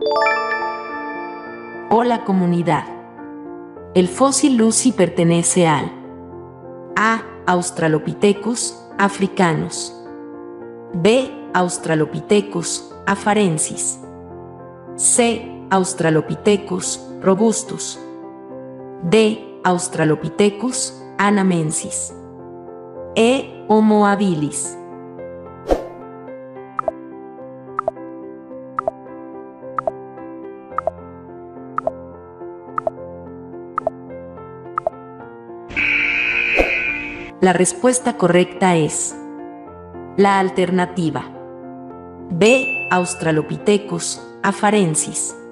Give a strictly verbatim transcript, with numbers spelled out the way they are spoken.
Hola comunidad. El fósil Lucy pertenece al A. Australopithecus africanus, B. Australopithecus afarensis, C. Australopithecus robustus, D. Australopithecus anamensis, E. Homo habilis. La respuesta correcta es la alternativa B. Australopithecus afarensis.